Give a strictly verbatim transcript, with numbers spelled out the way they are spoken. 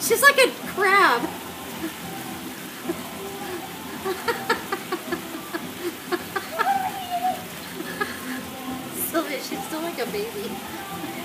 She's like a crab. Sylvia, she's still like a baby.